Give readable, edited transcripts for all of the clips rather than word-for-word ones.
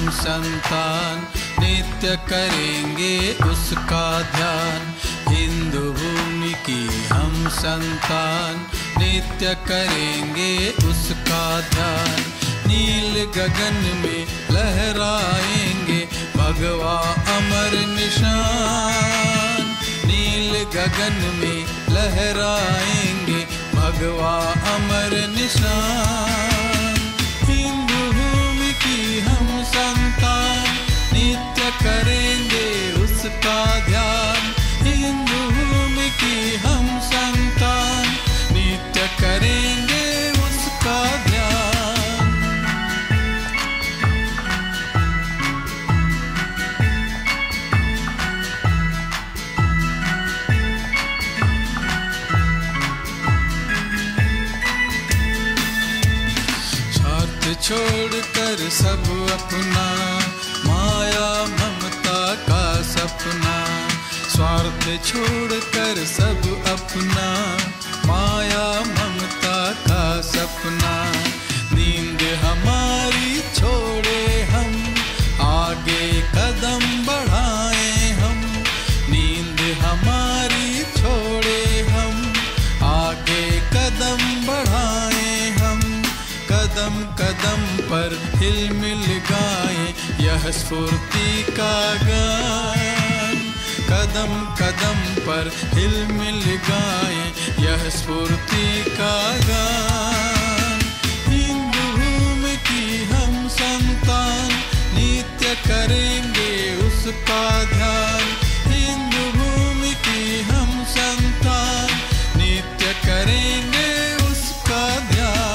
हम संतान नित्य करेंगे उसका ध्यान। हिंदू भूमि की हम संतान नित्य करेंगे उसका ध्यान। नील गगन में लहराएंगे भगवा अमर निशान। नील गगन में लहराएंगे भगवा अमर निशान। हिंदू भूमि की हम संतान नित्य करेंगे उसका ध्यान। हिंदू भूमि की हम संतान नित्य करेंगे उसका ध्यान। छोड़कर सब अपना माया ममता का सपना। स्वार्थ छोड़कर सब अपना माया ममता का सपना। नींद हमारी छोड़े हम आगे कदम बढ़ाएं हम। नींद हमारी छोड़े हम आगे कदम बढ़ाएं हम। कदम कदम पर हिलमिल गाएं यह स्फूर्ति का गान। कदम कदम पर हिलमिल गाएं यह स्फूर्ति का गान। हिंदू भूमि की हम संतान नित्य करेंगे उसका ध्यान। हिंदू भूमि की हम संतान नित्य करेंगे उसका ध्यान।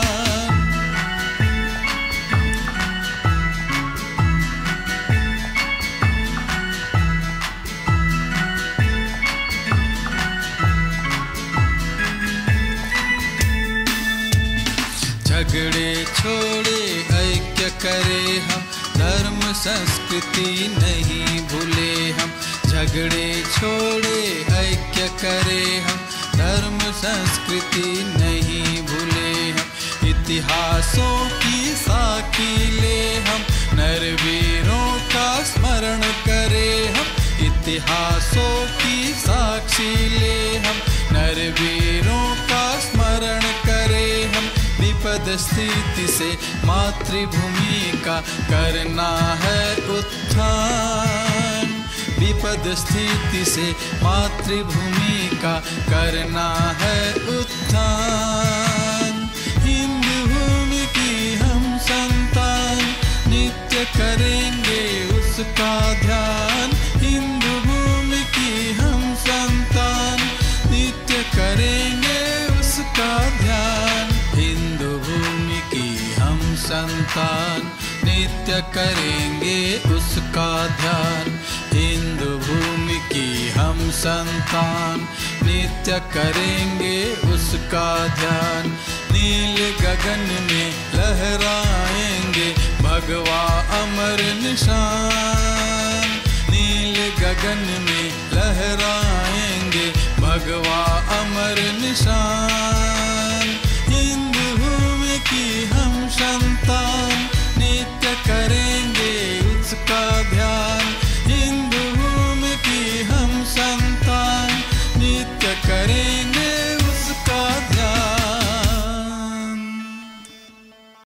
झगड़े छोड़े ऐक्य करे हम धर्म संस्कृति नहीं भूले हम। झगड़े छोड़े ऐक्य करे हम धर्म संस्कृति नहीं भूले हम। इतिहासों की साखी ले हम नरवीरों का स्मरण करे हम। इतिहासों की साक्षी ले हम नरवीरों का स्मरण करे हम। विपद स्थिति से मातृभूमि का करना है उत्थान। विपद स्थिति से मातृभूमि का करना है उत्थान। हिंदू भूमि की हम संतान नित्य करेंगे उसका ध्यान। हिंदू भूमि की हम संतान नित्य करेंगे उसका ध्यान। हिंदू भूमि की हम संतान नित्य करेंगे उसका ध्यान। हिंदू भूमि की हम संतान नित्य करेंगे उसका ध्यान। नील गगन में लहराएंगे भगवा अमर निशान। नील गगन में लहराएंगे भगवा अमर निशान।